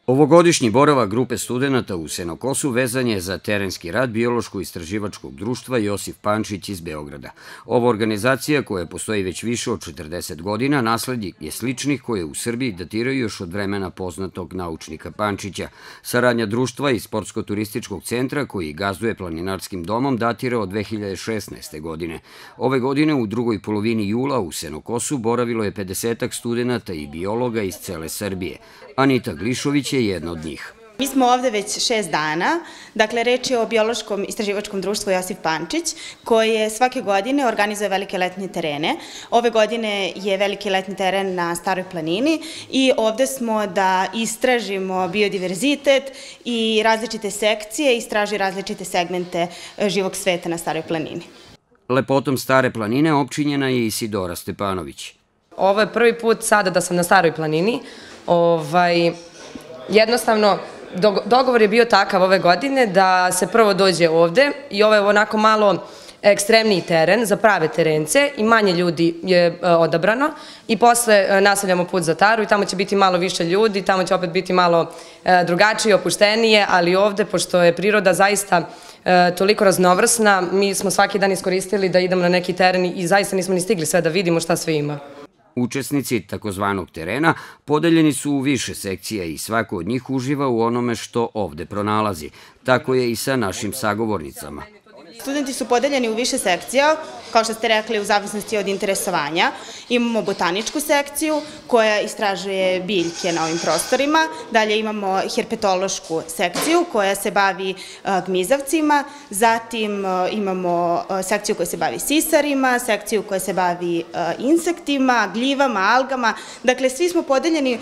Ovogodišnji boravak grupe studenata u Senokosu vezan je za terenski rad Biološko-istraživačkog društva Josif Pančić iz Beograda. Ova organizacija, koja postoji već više od 40 godina, naslednik je sličnih koje u Srbiji datiraju još od vremena poznatog naučnika Pančića. Saradnja društva i Sportsko-turističkog centra, koji gazduje planinarskim domom, datira od 2016. godine. Ove godine, u drugoj polovini jula, u Senokosu boravilo je 50-ak studenata i biologa iz cele Srbije. Anita Glišović je jedna od njih. Mi smo ovde već 6 dana, dakle reč je o Biološkom istraživačkom društvu Josif Pančić, koje svake godine organizuje velike letnje terene. Ove godine je veliki letnji teren na Staroj planini i ovde smo da istražimo biodiverzitet i različite sekcije, istraži različite segmente živog sveta na Staroj planini. Lepotom Stare planine opčinjena je Isidora Stepanović. Ovo je prvi put sada da sam na Staroj planini. Jednostavno, dogovor je bio takav ove godine da se prvo dođe ovde i ovo je onako malo ekstremniji teren za prave terence i manje ljudi je odabrano i posle nastavljamo put za Taru i tamo će biti malo više ljudi, tamo će opet biti malo drugačije, opuštenije, ali ovde, pošto je priroda zaista toliko raznovrsna, mi smo svaki dan iskoristili da idemo na neki teren i zaista nismo ni stigli sve da vidimo šta sve ima. Učesnici takozvanog terena podeljeni su u više sekcija i svako od njih uživa u onome što ovde pronalazi. Tako je i sa našim sagovornicama. Studenti su podeljeni u više sekcija, kao što ste rekli, u zavisnosti od interesovanja. Imamo botaničku sekciju koja istražuje biljke na ovim prostorima. Dalje imamo herpetološku sekciju koja se bavi gmizavcima. Zatim imamo sekciju koja se bavi sisarima, sekciju koja se bavi insektima, gljivama, algama. Dakle, svi smo podeljeni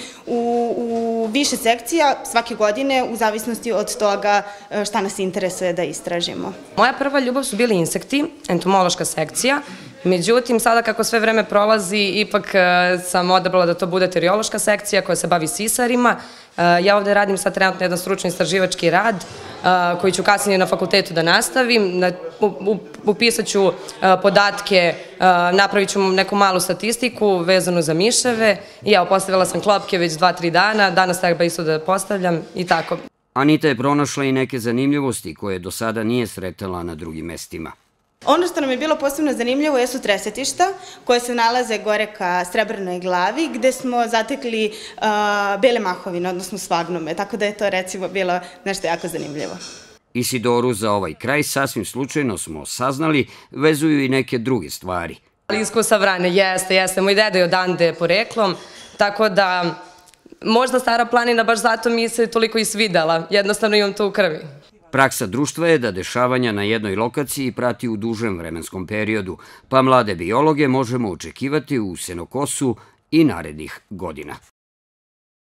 u više sekcija svake godine u zavisnosti od toga šta nas interesuje da istražimo. Moja prva ljubav su bili insekti, entomološka sekcija, međutim, sada kako sve vreme prolazi, ipak sam odabrala da to bude teriološka sekcija koja se bavi sisarima. Ja ovde radim sad trenutno jedan stručno istraživački rad koji ću kasnije na fakultetu da nastavim. Upisat ću podatke, napravit ću neku malu statistiku vezanu za miševe i evo, postavila sam klopke već 2-3 dana, danas treba isto da postavljam i tako. Anita je pronašla i neke zanimljivosti koje do sada nije sretala na drugim mestima. Ono što nam je bilo posebno zanimljivo jesu tresetišta koje se nalaze gore ka Srebrnoj glavi gde smo zatekli bele mahovine, odnosno svagnome, tako da je to recimo bilo nešto jako zanimljivo. Isidoru za ovaj kraj sasvim slučajno smo saznali vezuju i neke druge stvari. Iskusa vrane, jeste. Moj deda je odande poreklom, tako da možda Stara planina baš zato mi se toliko i svidela, jednostavno imam to u krvi. Praksa društva je da dešavanja na jednoj lokaciji prati u dužem vremenskom periodu, pa mlade biologe možemo očekivati u Senokosu i narednih godina.